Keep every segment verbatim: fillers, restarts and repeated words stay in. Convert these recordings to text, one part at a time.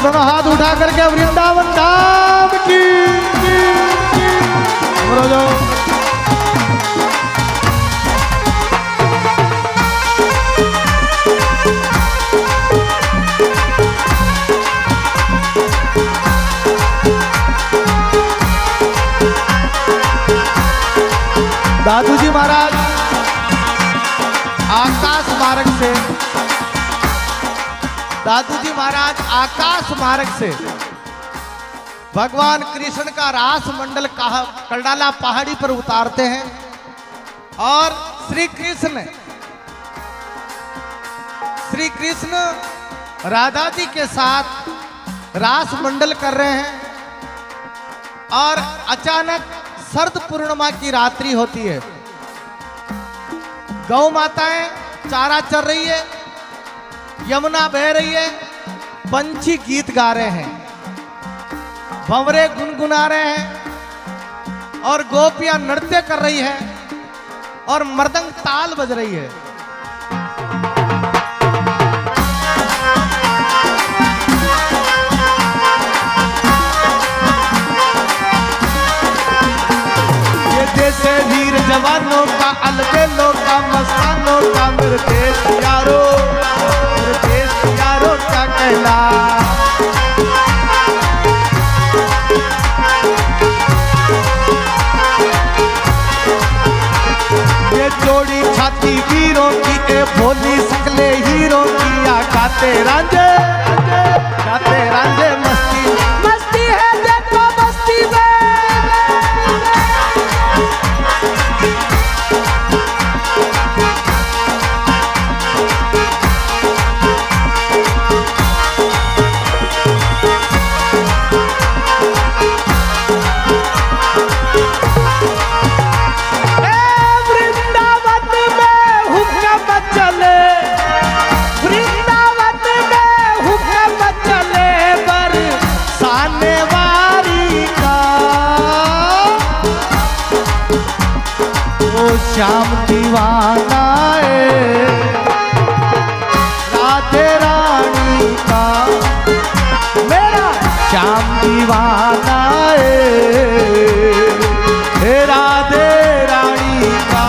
दोनों हाथ उठा करके वृंदावन धाम की, की, की। दादू जी महाराज आकाश मार्ग से दादू जी महाराज आकाश मार्ग से भगवान कृष्ण का रास मंडल करडाला पहाड़ी पर उतारते हैं और श्री कृष्ण श्री कृष्ण राधा जी के साथ रास मंडल कर रहे हैं और अचानक शरद पूर्णिमा की रात्रि होती है। गौ माताएं चारा चर रही है, यमुना बह रही है, पंछी गीत गा रहे हैं, भंवरे गुनगुना रहे हैं और गोपियां नृत्य कर रही है और मृदंग ताल बज रही है। ये जैसे वीर जवानों का अलबेलों का मस्तानों का मेरे देश यारो मेरे देश यारो क्या कहला। ये जोड़ी छाती वीरों की ए भोली सकले हीरों की आ गाते रांझे गाते रांझे मस्ती मस्ती है देखो मस्ती में। श्याम दीवाना है राधे रानी का मेरा श्याम दीवाना है राधे रानी का।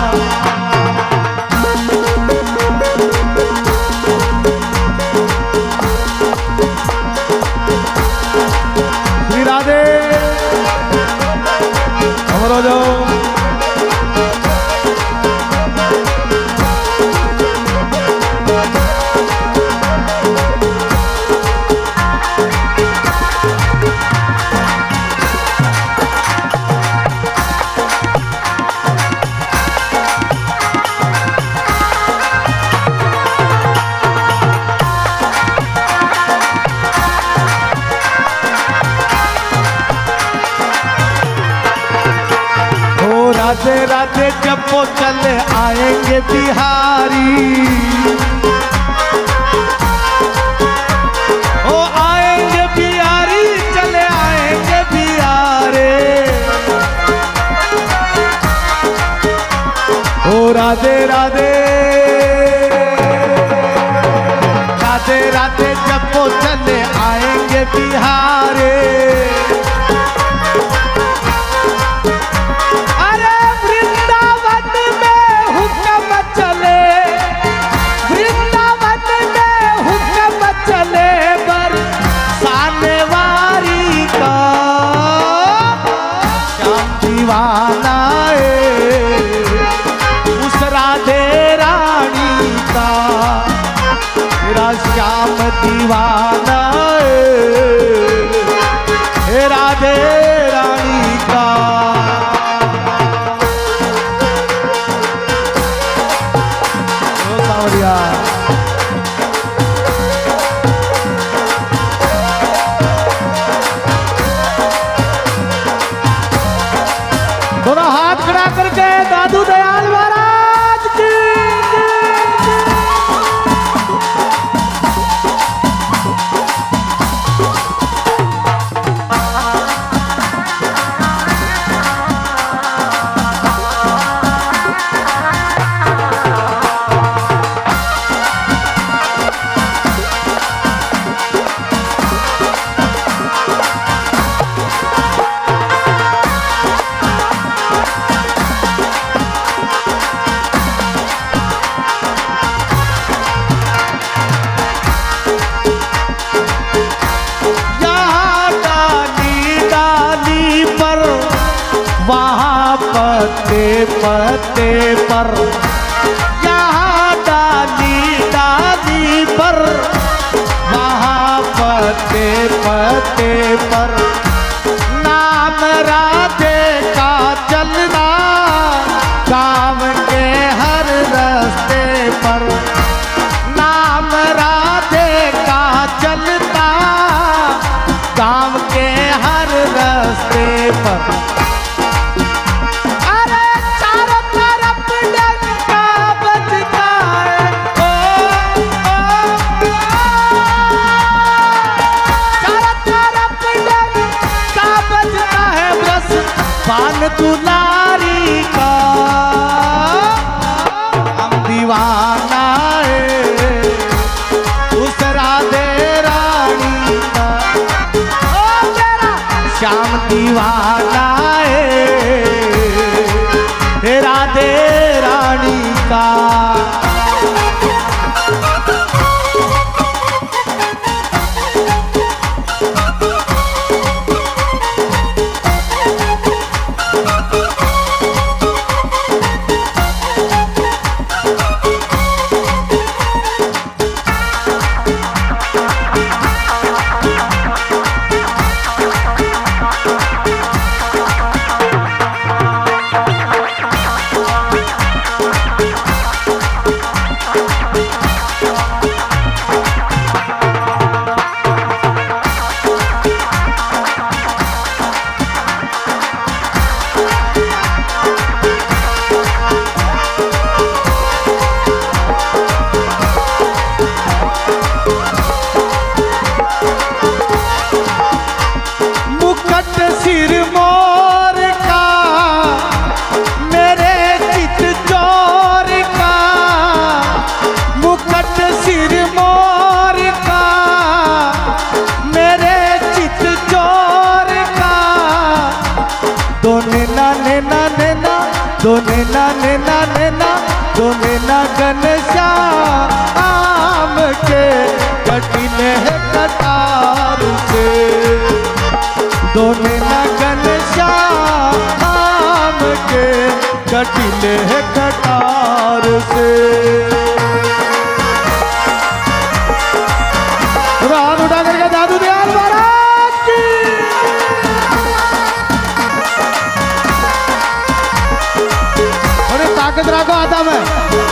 श्री राधे हमरो जो राधे राधे जब वो चले आएंगे बिहारी ओ आएंगे बिहारी चले आएंगे बिहारे ओ राधे राधे राधे राधे जब वो चले आएंगे बिहारे। दीवाना उस राधे रानी का मेरा श्याम दीवाना है राधे रानी का। ओ सावरिया दोनों हाथ खड़ा करके दादू दयाल महाराज की। पत्ते पत्ते पर, यहाँ डाली डाली पर, वहाँ पत्ते पत्ते पर, नाम राधे का चलना काम के हर रास्ते पर, नाम राधे का चलता काम के हर रास्ते पर। अरे चारों तरफ डंका बजता है, ओ, ओ, चारों तरफ डंका बजता है, बस पान दुलारी का हम दीवाना है उस राधे रानी का, ओ मेरा श्याम दीवाना है राधे रानी का। सिर मोर का मेरे चित चोर का, मुकुट सिर मोर का मेरे चित चोर का, दो नैना नैना नैना, दो नैना नैना नैना, दो नैना घनश्याम के कटिले कटार से, दो नैना घनश्याम के कटिले कटार से। रान उठा करके दादू दयाल महाराज की। थोड़ी ताकत रखो आता में।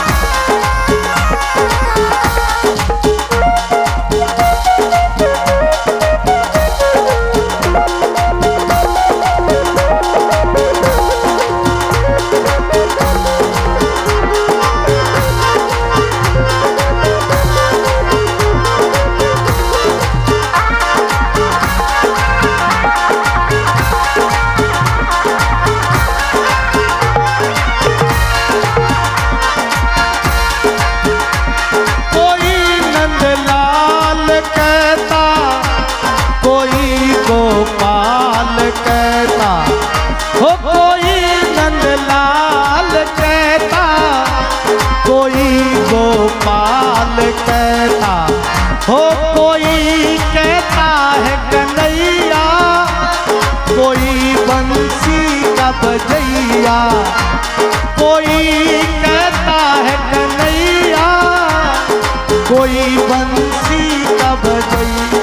गोपाल कहता हो, कोई नंदलाल कहता, कोई गोपाल कहता हो, कोई कहता है कन्हैया, कोई बंसी का बजैया, कोई कहता है कन्हैया, कोई बंसी का बजैया।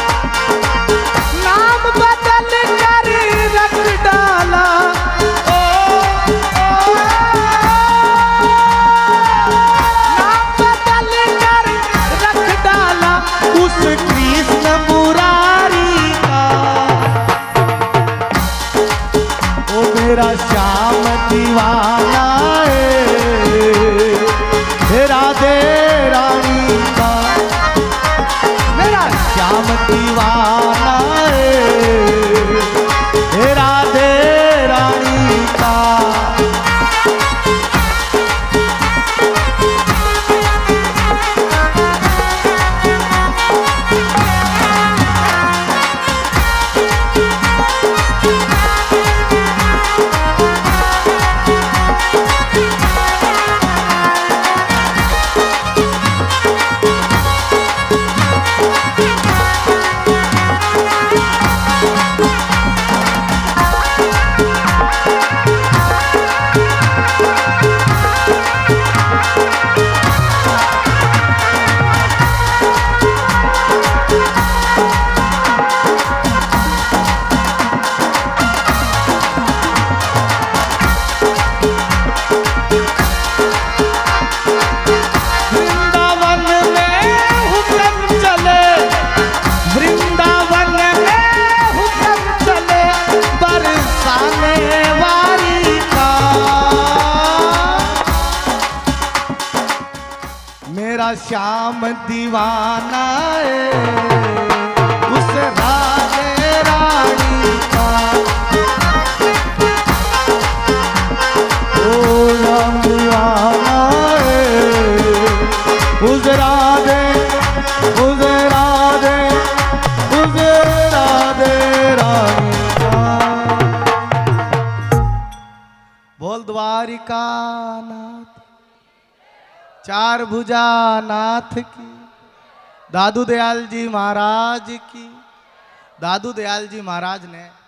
कृष्ण मुरारी का ओ मेरा श्याम दीवाना है राधे रानी का, मेरा श्याम दीवाना है राधे रानी का। श्याम दीवाना है उस राधे रानी का। ओ श्याम दीवाना है उस राधे उस राधे उस राधे रानी का। बोल द्वारिका नाथ चार भुजा नाथ की, दादू दयाल जी महाराज की। दादू दयाल जी महाराज ने